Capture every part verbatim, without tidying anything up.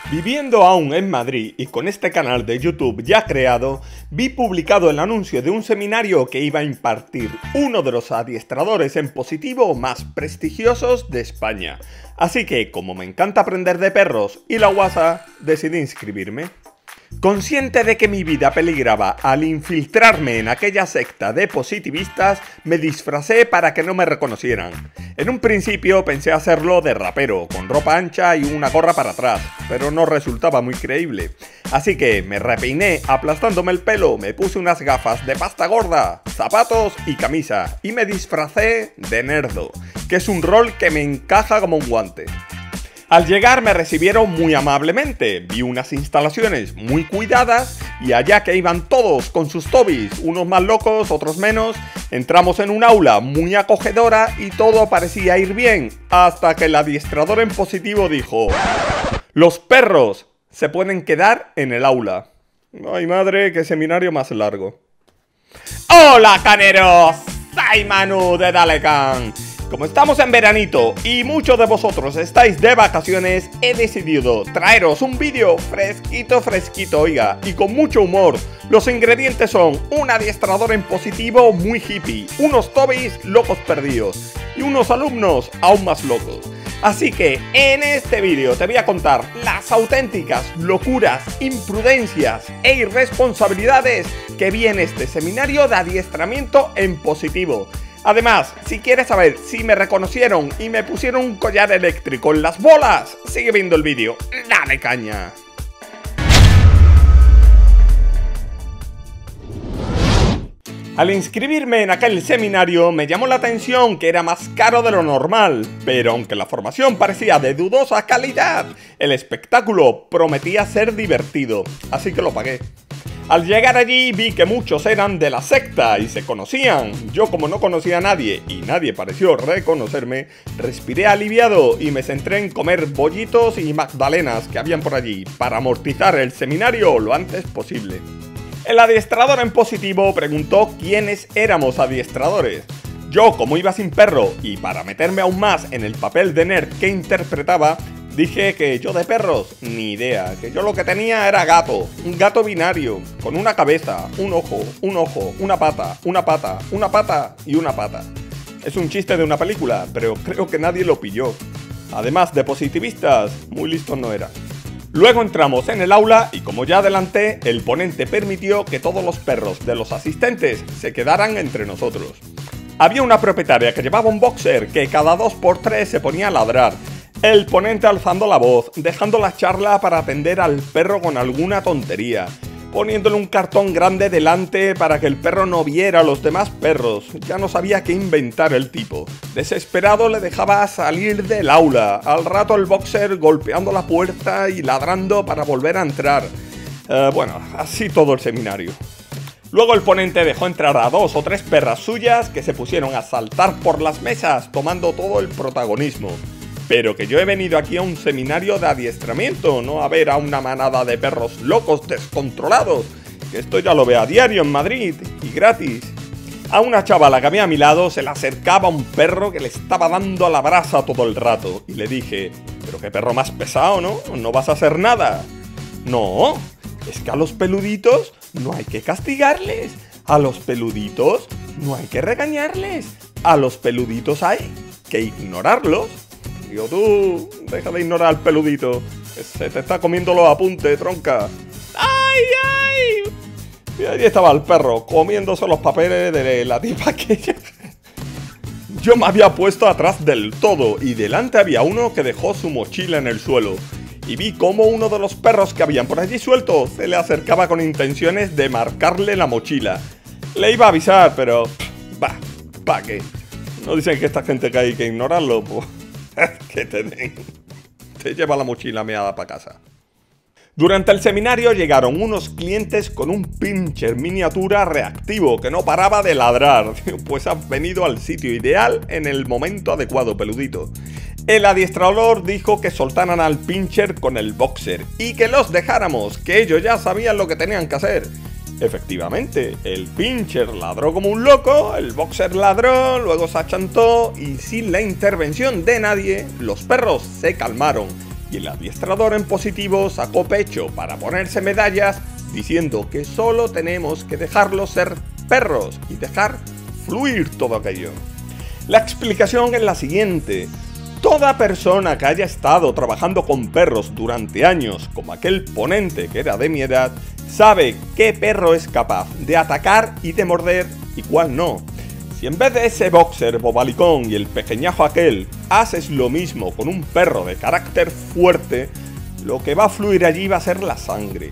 Viviendo aún en Madrid y con este canal de YouTube ya creado, vi publicado el anuncio de un seminario que iba a impartir uno de los adiestradores en positivo más prestigiosos de España. Así que, como me encanta aprender de perros y la guasa, decidí inscribirme. Consciente de que mi vida peligraba al infiltrarme en aquella secta de positivistas, me disfracé para que no me reconocieran. En un principio pensé hacerlo de rapero, con ropa ancha y una gorra para atrás, pero no resultaba muy creíble. Así que me repeiné aplastándome el pelo, me puse unas gafas de pasta gorda, zapatos y camisa, y me disfracé de nerdo, que es un rol que me encaja como un guante. Al llegar me recibieron muy amablemente, vi unas instalaciones muy cuidadas y allá que iban todos con sus tobis, unos más locos, otros menos, entramos en un aula muy acogedora y todo parecía ir bien, hasta que el adiestrador en positivo dijo: "Los perros se pueden quedar en el aula". Ay madre, qué seminario más largo. ¡Hola caneros! ¡Soy Manu de Dalecan! Como estamos en veranito y muchos de vosotros estáis de vacaciones, he decidido traeros un vídeo fresquito, fresquito, oiga, y con mucho humor. Los ingredientes son un adiestrador en positivo muy hippie, unos tobis locos perdidos y unos alumnos aún más locos. Así que en este vídeo te voy a contar las auténticas locuras, imprudencias e irresponsabilidades que vi en este seminario de adiestramiento en positivo. Además, si quieres saber si me reconocieron y me pusieron un collar eléctrico en las bolas, sigue viendo el vídeo. ¡Dale caña! Al inscribirme en aquel seminario me llamó la atención que era más caro de lo normal, pero aunque la formación parecía de dudosa calidad, el espectáculo prometía ser divertido, así que lo pagué. Al llegar allí vi que muchos eran de la secta y se conocían. Yo, como no conocía a nadie y nadie pareció reconocerme, respiré aliviado y me centré en comer bollitos y magdalenas que habían por allí para amortizar el seminario lo antes posible. El adiestrador en positivo preguntó quiénes éramos adiestradores. Yo, como iba sin perro y para meterme aún más en el papel de nerd que interpretaba, dije que yo de perros, ni idea, que yo lo que tenía era gato, un gato binario, con una cabeza, un ojo, un ojo, una pata, una pata, una pata y una pata. Es un chiste de una película, pero creo que nadie lo pilló. Además de positivistas, muy listos no era. Luego entramos en el aula y como ya adelanté, el ponente permitió que todos los perros de los asistentes se quedaran entre nosotros. Había una propietaria que llevaba un boxer que cada dos por tres se ponía a ladrar. El ponente alzando la voz, dejando la charla para atender al perro con alguna tontería, poniéndole un cartón grande delante para que el perro no viera a los demás perros. Ya no sabía qué inventar el tipo. Desesperado le dejaba salir del aula, al rato el boxer golpeando la puerta y ladrando para volver a entrar. Eh, bueno, así todo el seminario. Luego el ponente dejó entrar a dos o tres perras suyas que se pusieron a saltar por las mesas, tomando todo el protagonismo. Pero que yo he venido aquí a un seminario de adiestramiento, no a ver a una manada de perros locos descontrolados, que esto ya lo veo a diario en Madrid, y gratis. A una chavala que había a mi lado se le acercaba un perro que le estaba dando a la brasa todo el rato, y le dije: pero qué perro más pesado, ¿no? No vas a hacer nada. No, es que a los peluditos no hay que castigarles, a los peluditos no hay que regañarles, a los peluditos hay que ignorarlos. Digo, tú, deja de ignorar al peludito, que se te está comiendo los apuntes, tronca. ¡Ay, ay! Y allí estaba el perro, comiéndose los papeles de la tipa aquella. Yo me había puesto atrás del todo y delante había uno que dejó su mochila en el suelo. Y vi cómo uno de los perros que habían por allí sueltos se le acercaba con intenciones de marcarle la mochila. Le iba a avisar, pero... bah, ¿pa' qué? ¿No dicen que esta gente que hay que ignorarlo? Pues... que te den. Te lleva la mochila meada para casa. Durante el seminario llegaron unos clientes con un pincher miniatura reactivo que no paraba de ladrar. Pues has venido al sitio ideal en el momento adecuado, peludito. El adiestrador dijo que soltaran al pincher con el boxer y que los dejáramos, que ellos ya sabían lo que tenían que hacer. Efectivamente, el pincher ladró como un loco, el boxer ladró, luego se achantó y sin la intervención de nadie, los perros se calmaron y y el adiestrador en positivo sacó pecho para ponerse medallas diciendo que solo tenemos que dejarlos ser perros y dejar fluir todo aquello. La explicación es la siguiente: toda persona que haya estado trabajando con perros durante años, como aquel ponente que era de mi edad, sabe qué perro es capaz de atacar y de morder y cuál no. Si en vez de ese boxer bobalicón y el pequeñajo aquel, haces lo mismo con un perro de carácter fuerte, lo que va a fluir allí va a ser la sangre.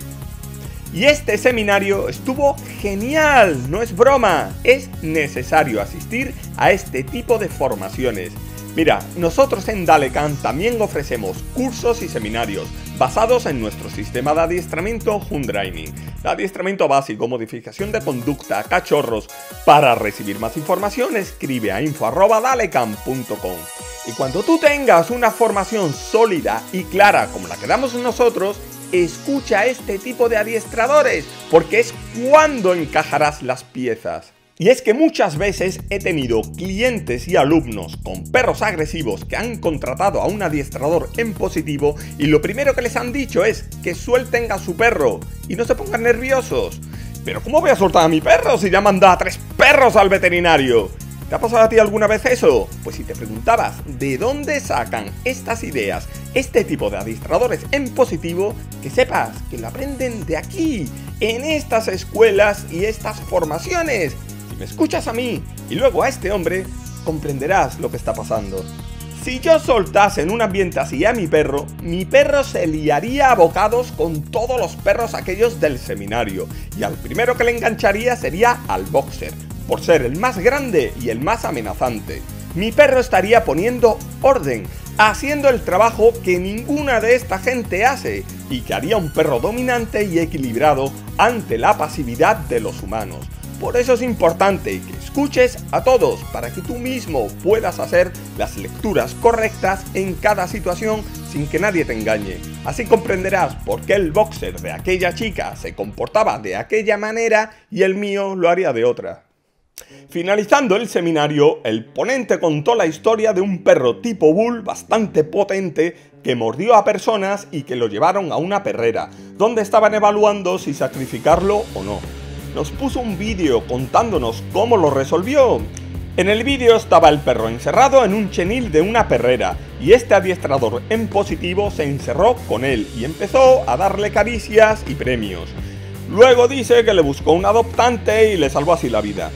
Y este seminario estuvo genial, no es broma, es necesario asistir a este tipo de formaciones. Mira, nosotros en Dalecan también ofrecemos cursos y seminarios basados en nuestro sistema de adiestramiento Hundraining, de adiestramiento básico, modificación de conducta, cachorros. Para recibir más información escribe a info arroba dalecan punto com. Y cuando tú tengas una formación sólida y clara como la que damos nosotros, escucha a este tipo de adiestradores, porque es cuando encajarás las piezas. Y es que muchas veces he tenido clientes y alumnos con perros agresivos que han contratado a un adiestrador en positivo y lo primero que les han dicho es que suelten a su perro y no se pongan nerviosos. ¿Pero cómo voy a soltar a mi perro si ya manda a tres perros al veterinario? ¿Te ha pasado a ti alguna vez eso? Pues si te preguntabas de dónde sacan estas ideas, este tipo de adiestradores en positivo, que sepas que lo aprenden de aquí, en estas escuelas y estas formaciones. Si me escuchas a mí y luego a este hombre, comprenderás lo que está pasando. Si yo soltase en un ambiente así a mi perro, mi perro se liaría a bocados con todos los perros aquellos del seminario, y al primero que le engancharía sería al boxer, por ser el más grande y el más amenazante. Mi perro estaría poniendo orden, haciendo el trabajo que ninguna de esta gente hace, y que haría un perro dominante y equilibrado ante la pasividad de los humanos. Por eso es importante que escuches a todos para que tú mismo puedas hacer las lecturas correctas en cada situación sin que nadie te engañe. Así comprenderás por qué el boxer de aquella chica se comportaba de aquella manera y el mío lo haría de otra. Finalizando el seminario, el ponente contó la historia de un perro tipo bull bastante potente que mordió a personas y que lo llevaron a una perrera, donde estaban evaluando si sacrificarlo o no. Nos puso un vídeo contándonos cómo lo resolvió. En el vídeo estaba el perro encerrado en un chenil de una perrera y este adiestrador en positivo se encerró con él y empezó a darle caricias y premios. Luego dice que le buscó un adoptante y le salvó así la vida.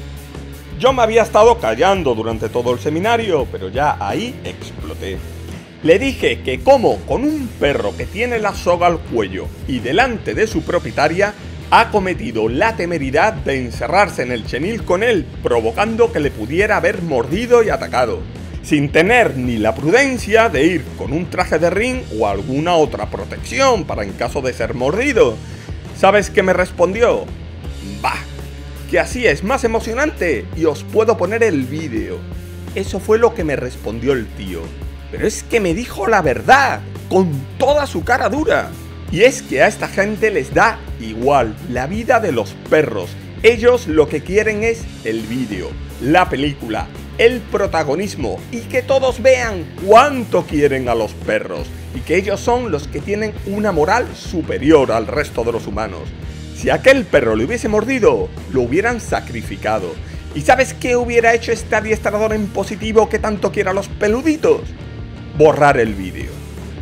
Yo me había estado callando durante todo el seminario, pero ya ahí exploté. Le dije que como con un perro que tiene la soga al cuello y delante de su propietaria, ha cometido la temeridad de encerrarse en el chenil con él, provocando que le pudiera haber mordido y atacado, sin tener ni la prudencia de ir con un traje de ring o alguna otra protección para en caso de ser mordido. ¿Sabes qué me respondió? Bah, que así es más emocionante y os puedo poner el vídeo. Eso fue lo que me respondió el tío. Pero es que me dijo la verdad, con toda su cara dura. Y es que a esta gente les da igual la vida de los perros. Ellos lo que quieren es el vídeo, la película, el protagonismo y que todos vean cuánto quieren a los perros y que ellos son los que tienen una moral superior al resto de los humanos. Si aquel perro le hubiese mordido, lo hubieran sacrificado. ¿Y sabes qué hubiera hecho este adiestrador en positivo que tanto quiere a los peluditos? Borrar el vídeo.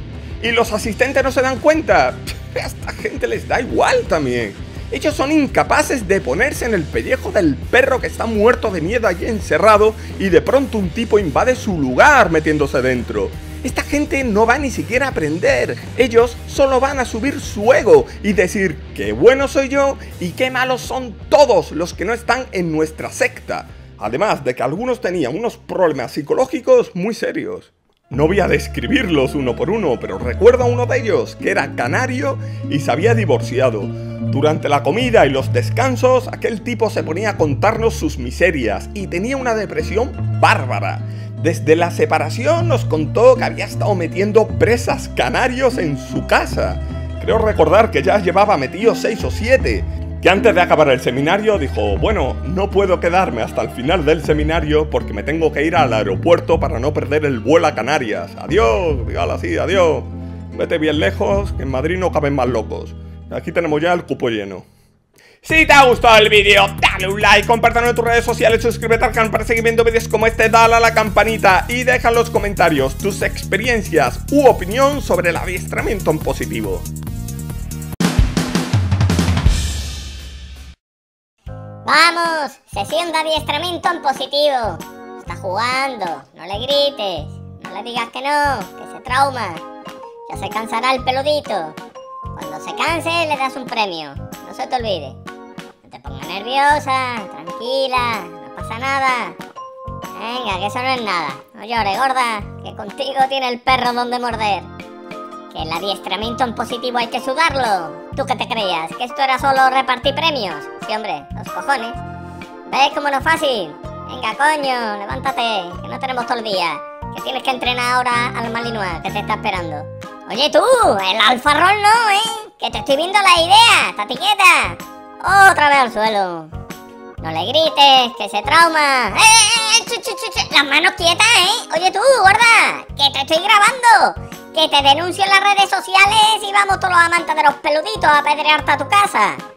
¿Y los asistentes no se dan cuenta? A esta gente les da igual también. Ellos son incapaces de ponerse en el pellejo del perro que está muerto de miedo allí encerrado y de pronto un tipo invade su lugar metiéndose dentro. Esta gente no va ni siquiera a aprender. Ellos solo van a subir su ego y decir qué bueno soy yo y qué malos son todos los que no están en nuestra secta. Además de que algunos tenían unos problemas psicológicos muy serios. No voy a describirlos uno por uno, pero recuerdo a uno de ellos, que era canario y se había divorciado. Durante la comida y los descansos, aquel tipo se ponía a contarnos sus miserias y tenía una depresión bárbara. Desde la separación nos contó que había estado metiendo presas canarios en su casa. Creo recordar que ya llevaba metidos seis o siete. Que antes de acabar el seminario dijo, bueno, no puedo quedarme hasta el final del seminario porque me tengo que ir al aeropuerto para no perder el vuelo a Canarias. Adiós, dígalo así, adiós. Vete bien lejos, que en Madrid no caben más locos. Aquí tenemos ya el cupo lleno. Si te ha gustado el vídeo, dale un like, compártelo en tus redes sociales, suscríbete al canal para seguir viendo vídeos como este, dale a la campanita y deja en los comentarios tus experiencias u opinión sobre el adiestramiento en positivo. Vamos, sesión de adiestramiento en positivo. Está jugando, no le grites, no le digas que no, que se trauma. Ya se cansará el peludito. Cuando se canse le das un premio, no se te olvide. No te pongas nerviosa, tranquila, no pasa nada. Venga, que eso no es nada. No llores, gorda, que contigo tiene el perro donde morder. Que el adiestramiento en positivo hay que sudarlo. ¿Tú qué te creías? ¿Que esto era solo repartir premios? Sí, hombre, los cojones. ¿Ves cómo no es fácil? Venga, coño, levántate, que no tenemos todo el día. Que tienes que entrenar ahora al Malinois, que te está esperando. Oye tú, el alfarrón no, ¿eh? Que te estoy viendo la idea, estate quieta. Otra vez al suelo. No le grites, que se trauma. ¡Eh, eh, eh! Ch, ch, ch, ch. Las manos quietas, ¿eh? Oye tú, gorda, que te estoy grabando. Que te denuncio en las redes sociales y vamos todos los amantes de los peluditos a apedrearte a tu casa.